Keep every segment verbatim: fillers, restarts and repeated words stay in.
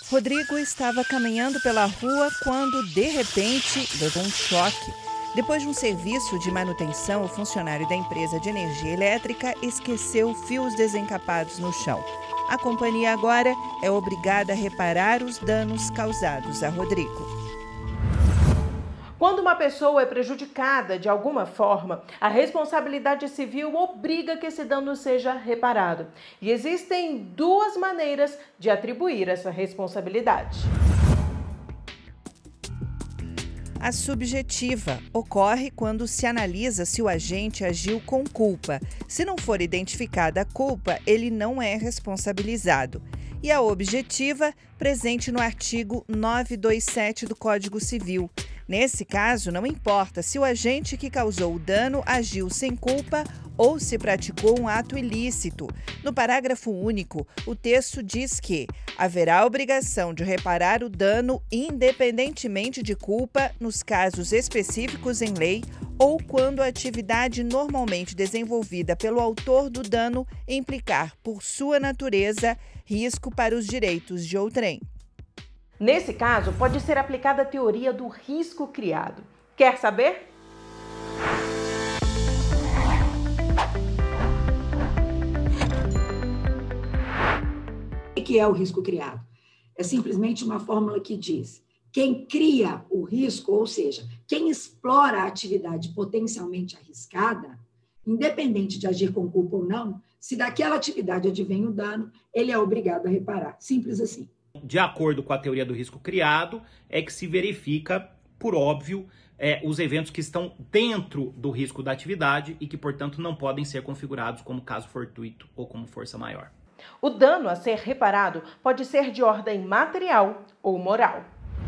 Rodrigo estava caminhando pela rua quando, de repente, levou um choque. Depois de um serviço de manutenção, o funcionário da empresa de energia elétrica esqueceu fios desencapados no chão. A companhia agora é obrigada a reparar os danos causados a Rodrigo. Quando uma pessoa é prejudicada de alguma forma, a responsabilidade civil obriga que esse dano seja reparado. E existem duas maneiras de atribuir essa responsabilidade. A subjetiva ocorre quando se analisa se o agente agiu com culpa. Se não for identificada a culpa, ele não é responsabilizado. E a objetiva, presente no artigo novecentos e vinte e sete do Código Civil. Nesse caso, não importa se o agente que causou o dano agiu sem culpa ou se praticou um ato ilícito. No parágrafo único, o texto diz que haverá obrigação de reparar o dano independentemente de culpa nos casos específicos em lei ou quando a atividade normalmente desenvolvida pelo autor do dano implicar, por sua natureza, risco para os direitos de outrem. Nesse caso, pode ser aplicada a teoria do risco criado. Quer saber? O que é o risco criado? É simplesmente uma fórmula que diz: quem cria o risco, ou seja, quem explora a atividade potencialmente arriscada, independente de agir com culpa ou não, se daquela atividade advém o dano, ele é obrigado a reparar. Simples assim. De acordo com a teoria do risco criado, é que se verifica, por óbvio, é, os eventos que estão dentro do risco da atividade e que, portanto, não podem ser configurados como caso fortuito ou como força maior. O dano a ser reparado pode ser de ordem material ou moral.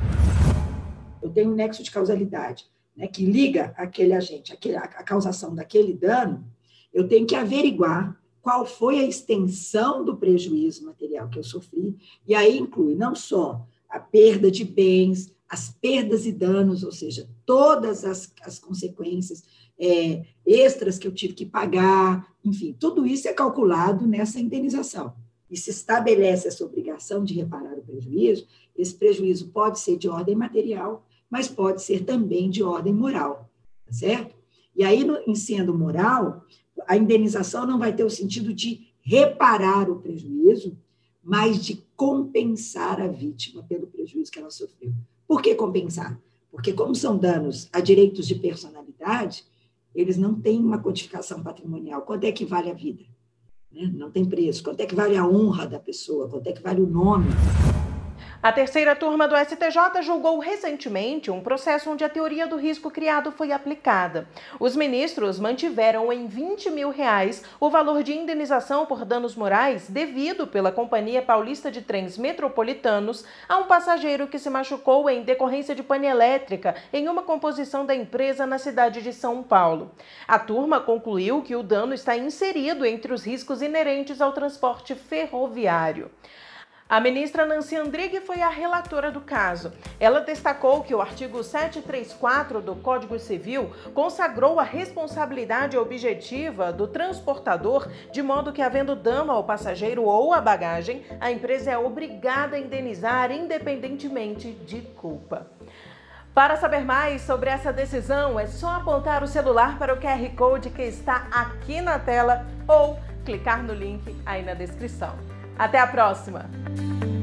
Eu tenho um nexo de causalidade, né, que liga aquele agente, aquele, a causação daquele dano. Eu tenho que averiguar qual foi a extensão do prejuízo material que eu sofri, e aí inclui não só a perda de bens, as perdas e danos, ou seja, todas as, as consequências é, extras que eu tive que pagar, enfim, tudo isso é calculado nessa indenização. E se estabelece essa obrigação de reparar o prejuízo, esse prejuízo pode ser de ordem material, mas pode ser também de ordem moral, tá certo? E aí, no, em sendo moral, a indenização não vai ter o sentido de reparar o prejuízo, mas de compensar a vítima pelo prejuízo que ela sofreu. Por que compensar? Porque, como são danos a direitos de personalidade, eles não têm uma codificação patrimonial. Quanto é que vale a vida? Né? Não tem preço. Quanto é que vale a honra da pessoa? Quanto é que vale o nome? A terceira turma do S T J julgou recentemente um processo onde a teoria do risco criado foi aplicada. Os ministros mantiveram em vinte mil reais o valor de indenização por danos morais devido pela Companhia Paulista de Trens Metropolitanos a um passageiro que se machucou em decorrência de pane elétrica em uma composição da empresa na cidade de São Paulo. A turma concluiu que o dano está inserido entre os riscos inerentes ao transporte ferroviário. A ministra Nancy Andrighi foi a relatora do caso. Ela destacou que o artigo setecentos e trinta e quatro do Código Civil consagrou a responsabilidade objetiva do transportador, de modo que, havendo dano ao passageiro ou à bagagem, a empresa é obrigada a indenizar independentemente de culpa. Para saber mais sobre essa decisão, é só apontar o celular para o Q R Code que está aqui na tela ou clicar no link aí na descrição. Até a próxima!